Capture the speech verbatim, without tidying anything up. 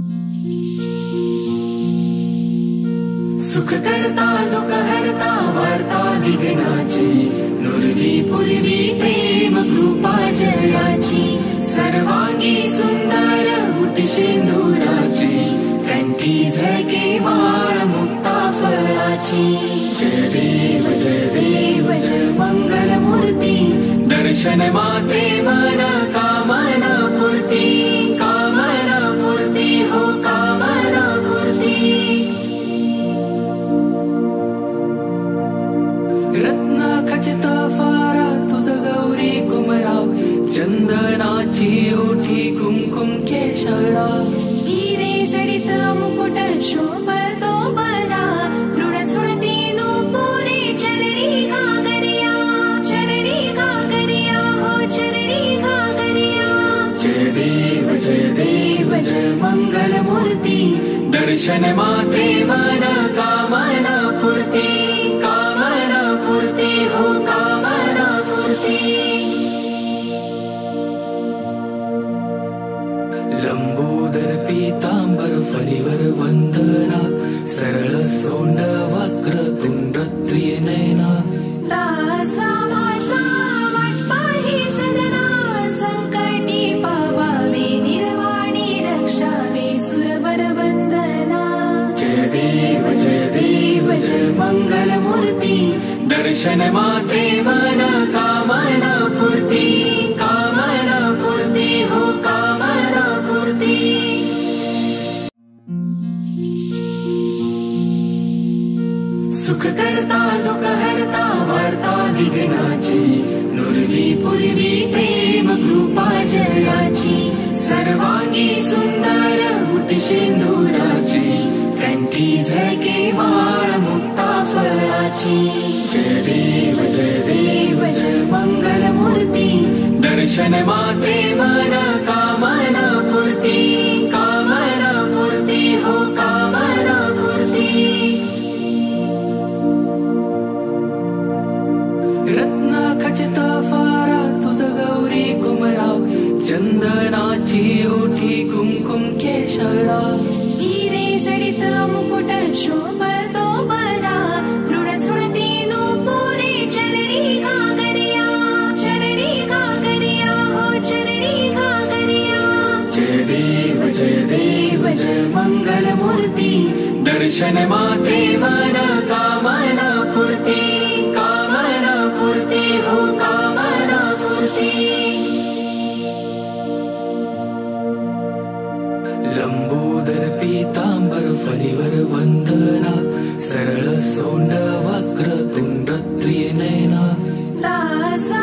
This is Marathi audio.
सुख करता दुःख हरता वार्ता विघ्नाची नुरवी पूर्वी प्रेम कृपा जयाची सर्वांगी सुंदर उटी शेंदुराची कंठी झळके माळ मुक्ता फळाची जय देव जय देव जय मंगल मूर्ती दर्शन मात्रे मन कामना पूर्ती कामना पूर्ती हो कामना पूर्ती रत्न खचित फारा तुझ गौरी कुमराव चंदनाची ओठी कुंकुम केशरा हिरे जडित मुकुट शोभतो बरा दृढ सुरती नुपुरे चरणी घागरिया चरणी घागरिया हो चरणी घागरिया जय देव जय देव जय मंगल मूर्ती दर्शन मात्रे मन कामना पूर्ती कामना पूर्ती हो कामना पूर्ती लंबोदर पीतांबर फणीवर वंदना सरळ सोंड वक्र तुंड त्रिनयना दासा माझा वाटपाही सदना संकटी पावावे निर्वाणी रक्षावे सुरवर वंदना जय देव जय देव जय मंगल मूर्ती दर्शन मात्रे मन कामना पूर्ती कामना पूर्ती हो कामना पूर्ती सुख करता दुःख हरता वार्ता विघ्नाची नुरवी पूर्वी प्रेम कृपा जयाची सर्वांगी सुंदर उटी शेंदुराची कंठी झळके माळ मुक्ता फळाची जय देव जय देव जय मंगल मूर्ती दर्शन मात्रे मन कामना पूर्ती कामना पूर्ती हो कामना पूर्ती रत्न खचित फारा तुझ गौरी कुमराव चंदनाची ओठी कुंकुम केशरा हिरे जडित मुकुट शोभतो बरा दृढ सुरती नुपुरे चरणी घागरिया चरणी घागरिया हो चरणी घागरिया जय देव जय देव जय मंगल मूर्ती दर्शन मात्रे मन कामना पूर्ती कामना पूर्ती हो कामना पूर्ती लंबोदर पीतांबर फणीवर वंदना सरळ सोंड वक्र तुंड त्रिनयना दास